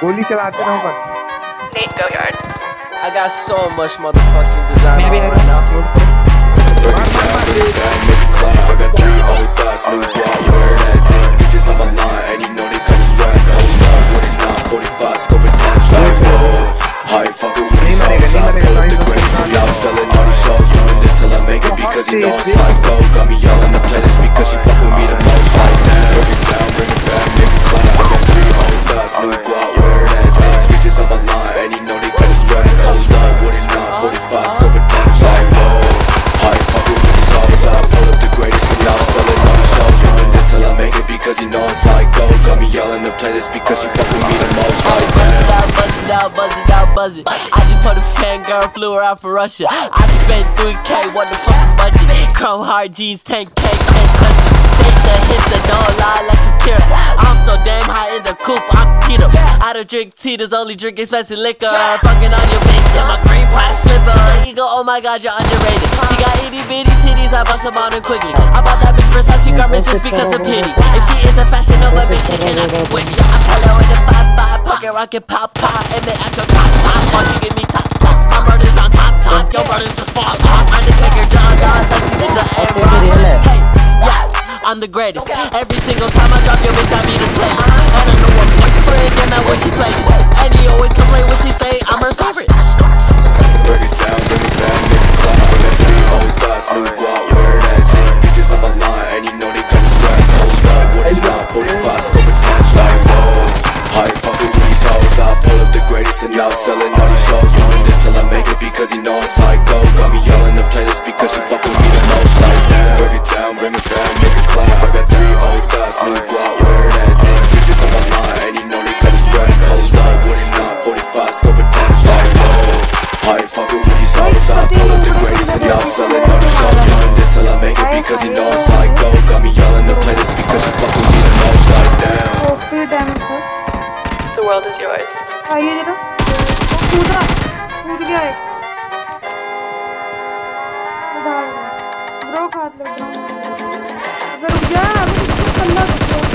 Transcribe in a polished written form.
गोली चलाते रहो बस। Nate, go yard. I got so much motherfucking design मैं भी right now. I got 3 old thoughts, new guap, where that thing, bitches on my line, and you know they kinda strapped. Hold up, what it not, 45, scope attached, like whoa. I ain't fucking with these hoes, I pull up the greatest, and now selling all these shows, doing this till I make it, because you know it's like go. Got me all in the playlist, because she fuck with me the most, like that. Break it down, bring it back, make it clap. I got 3 old thoughts, new guap, where that thing, bitches on my line, and you know they kinda strapped. Hold up, what it not, 45, scope attached, like whoa. I ain't fucking with these hoes, I pull up the greatest, and now selling all these shows, doing this till I make it, because you know it's like go. Got me all in the playlist, because she fuck with me the most, like that. Buzz it out, buzz it. I just put a fangirl, flew her out for Russia. I spent 3K, what the fucking budget? Chrome hard jeans, 10K, can't touch it. Shake the hips and don't lie like Shakira. I'm so damn high in the coupe, I'm keto. I don't drink Tito's, only drink expensive liquor. Fucking on your bitch in my green plastic slipper. Ego, oh my god, you're underrated. She got itty bitty titties, I bust them on her quickly. I bought that bitch Versace garments just because of pity. If she is a fashion Nova bitch, she cannot be witched. I follow in the 5-5, pocket rocket pop pop, and then at your top. Why she give me top? My brother's on top. Your brothers just fall off. I just make her dog, that she did the A-Rock. Hey, yeah, I'm the greatest. Every single time I drop your bitch, I be the plate. And I know her boyfriend, and I what she play. And he always complain when she say I'm her favorite. Break it down, bring it back, make it clap. I got 3 old thoughts, new guap, where that thing, bitches on my line, and you know they kinda strapped. Hold up, what it not, 45, scope attached, like whoa. I ain't fucking with these hoes, I pull up the greatest, and now selling all these shows, doing this till I make it, because you know it's like go. Got me all in the playlist, because she fuck with me the most, like that. Break it down, bring it back, make it clap. I got 3 old thoughts, new guap, where that thing, bitches on my line, and you know they kinda strapped. Hold up, what it not, 45, scope attached, like whoa. I ain't fucking with these hoes, I pull up the greatest, and now selling all these shows, doing this till I make it, because you know it's like go. Got me all in the playlist, because she fuck with me the most, like that. The world is yours. ये जरा कूद गया है। Bro खात लो bro. अगर रुक जा अभी कुछ करना